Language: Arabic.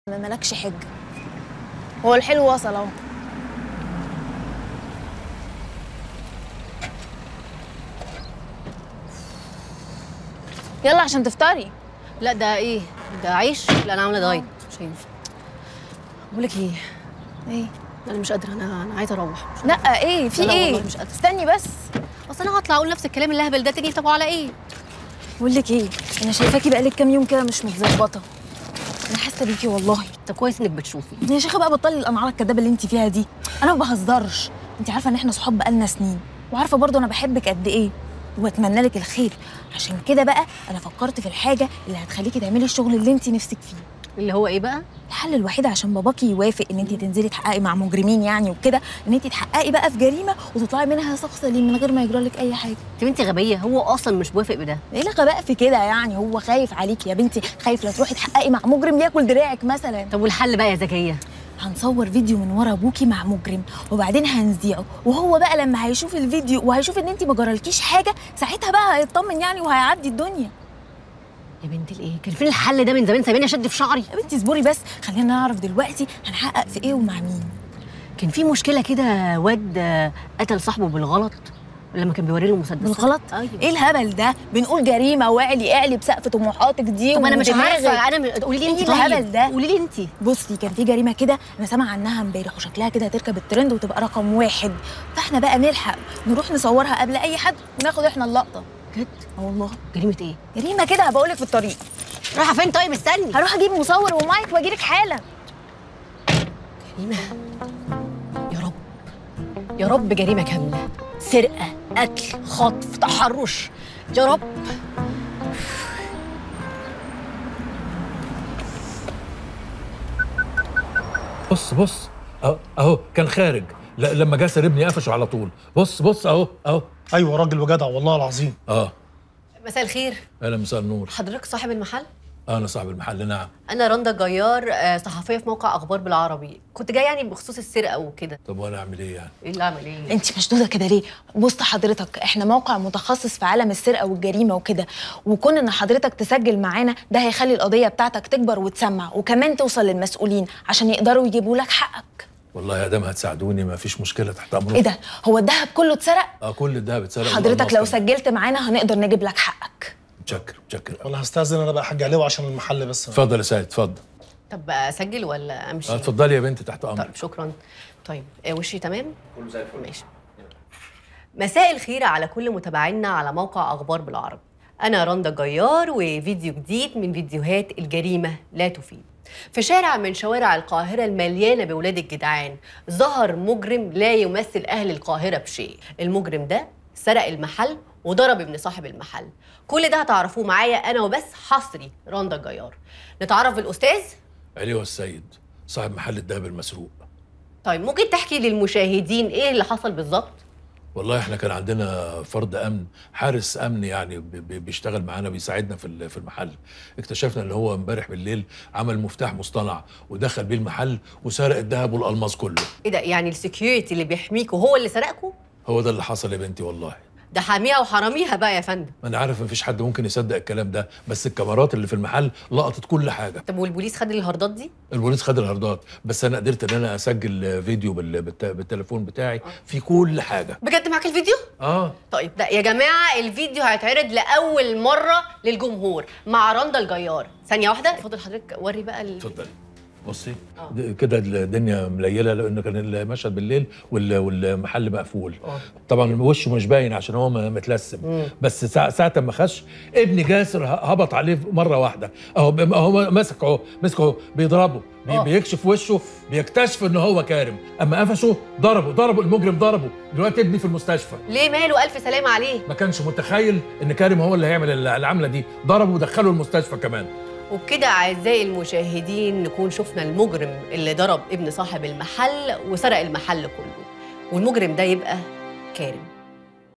مالكش حجه، هو الحلو وصل اهو. يلا عشان تفطري. لا ده ايه؟ ده عيش؟ لا انا عامله دايت مش هينفع. بقول لك ايه؟ ايه؟ انا مش قادره، انا عايزه اروح. لا ايه في لا ايه؟ والله مش قادره. استني بس. اصل انا هطلع اقول نفس الكلام الهبل ده تاني، طب على ايه؟ بقول لك ايه، انا شايفاكي بقالك كام يوم كده مش متظبطه. انا حاسه بيكي والله. طب كويس انك بتشوفي. يا شيخه بقى بطلي الانعاره الكدابه اللي انت فيها دي. انا ما بهزرش، انت عارفه ان احنا صحاب بقالنا سنين، وعارفه برضه انا بحبك قد ايه واتمنى لك الخير. عشان كده بقى انا فكرت في الحاجه اللي هتخليكي تعملي الشغل اللي انت نفسك فيه. اللي هو ايه بقى؟ الحل الوحيد عشان باباكي يوافق ان انت تنزلي تحققي مع مجرمين يعني وكده، ان انت تحققي بقى في جريمه وتطلعي منها شخص سليم من غير ما يجرى لك اي حاجه. يا بنتي غبيه، هو اصلا مش موافق بده. ايه الغباء في كده يعني؟ هو خايف عليكي يا بنتي، خايف لا تروحي تحققي مع مجرم ياكل دراعك مثلا. طب والحل بقى يا ذكيه؟ هنصور فيديو من ورا ابوكي مع مجرم وبعدين هنذيعه، وهو بقى لما هيشوف الفيديو وهيشوف ان انت ما جرالكيش حاجه ساعتها بقى هيطمن يعني وهيعدي الدنيا. يا بنت الايه، كان فين الحل ده من زمان؟ سايباني اشد في شعري. يا بنتي اصبري بس، خلينا نعرف دلوقتي هنحقق في ايه ومع مين. كان في مشكله كده، واد قتل صاحبه بالغلط لما كان بيوري له مسدس. بالغلط؟ أيوة. ايه الهبل ده؟ بنقول جريمه واعلي بسقف طموحاتك دي. طب انا مش عارفه، انا قولي لي انت. ايه الهبل ده؟ قولي لي انت. بصي كان في جريمه كده انا سامعه عنها امبارح وشكلها كده هتركب الترند وتبقى رقم 1، فاحنا بقى نلحق نروح نصورها قبل اي حد وناخد احنا اللقطه. بجد؟ اه والله. جريمه ايه؟ جريمه كده هبقولك في الطريق. رايحه فين طيب؟ استني. هروح اجيب مصور ومايك واجيلك حالا. جريمه؟ يا رب يا رب، جريمه كامله، سرقه، قتل، خطف، تحرش، يا رب. بص اهو كان خارج، لما جه سربني قفشه على طول. بص اهو. ايوه راجل وجدع والله العظيم. مساء الخير. اهلا، مساء النور. حضرتك صاحب المحل؟ انا صاحب المحل، نعم. انا رندا جيار، صحفيه في موقع اخبار بالعربي، كنت جاي يعني بخصوص السرقه وكده. طب وانا اعمل ايه يعني؟ ايه اللي اعمل ايه؟ انت مشدوده كده ليه؟ بص حضرتك، احنا موقع متخصص في عالم السرقه والجريمه وكده، وكون ان حضرتك تسجل معانا ده هيخلي القضيه بتاعتك تكبر وتسمع وكمان توصل للمسؤولين عشان يقدروا يجيبوا لك حقك. والله يا دام هتساعدوني ما فيش مشكله، تحت امرك. ايه ده؟ هو الذهب كله اتسرق؟ كل الدهب اتسرق. حضرتك لو سجلت معانا هنقدر نجيب لك حقك. متشكر. والله هستاذن انا بقى حاج عليه عشان المحل بس. اتفضل يا سيد، اتفضل. طب اسجل ولا امشي؟ اتفضلي يا بنتي، تحت امرك. طيب شكرا. طيب وشي تمام؟ كله زي الفل. ماشي. مساء الخير على كل متابعينا على موقع اخبار بالعربي. انا رندا جيار وفيديو جديد من فيديوهات الجريمه لا تفيد. في شارع من شوارع القاهرة المليانة بولاد الجدعان ظهر مجرم لا يمثل أهل القاهرة بشيء. المجرم ده سرق المحل وضرب ابن صاحب المحل. كل ده هتعرفوه معايا أنا وبس، حصري رندا جيار. نتعرف بالأستاذ علي والسيد، صاحب محل الدهب المسروق. طيب ممكن تحكي للمشاهدين إيه اللي حصل بالظبط؟ والله احنا كان عندنا فرد امن، حارس امن يعني بيشتغل معانا بيساعدنا في المحل. اكتشفنا ان هو امبارح بالليل عمل مفتاح مصطنع ودخل بيه المحل وسرق الذهب والالماس كله. ايه ده؟ يعني السكيورتي اللي بيحميكوا هو اللي سرقكوا؟ هو ده اللي حصل يا بنتي والله. ده حاميها وحراميها بقى يا فندم. ما انا عارف مفيش حد ممكن يصدق الكلام ده، بس الكاميرات اللي في المحل لقطت كل حاجه. طب والبوليس خد الهاردات دي؟ البوليس خد الهاردات، بس انا قدرت ان انا اسجل فيديو بالتليفون بتاعي في كل حاجه. بجد معاك الفيديو؟ طيب ده يا جماعه الفيديو هيتعرض لاول مره للجمهور مع رندا الجيار. ثانيه واحده، اتفضل حضرتك وري بقى اتفضلي. بصي كده الدنيا مليله لانه كان المشهد بالليل والمحل مقفول. طبعا وشه مش باين عشان هو متلسم. بس ساعه ما خش ابني جاسر هبط عليه مره واحده. اهو مسكه بيضربه. بيكشف وشه بيكتشف ان هو كارم. اما قفشه ضربه المجرم ضربه. دلوقتي ابني في المستشفى. ليه ماله؟ الف سلامه عليه. ما كانش متخيل ان كارم هو اللي هيعمل العمله دي. ضربه ودخله المستشفى كمان. وبكده أعزائي المشاهدين نكون شفنا المجرم اللي ضرب ابن صاحب المحل وسرق المحل كله، والمجرم ده يبقى كارم.